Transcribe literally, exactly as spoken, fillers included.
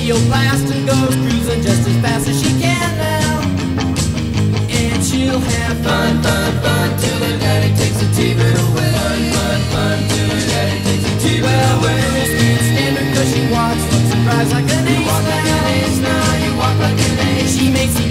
Leo Blaster goes cruising just as fast as she can now. And she'll have fun, fun, fun till her daddy takes the T V away. Fun, fun, fun till her daddy takes the T V well, away. Well, girls can't stand her cause she walks, looks and cries like an ace. You walk like an ace now, you walk like an ace. She makes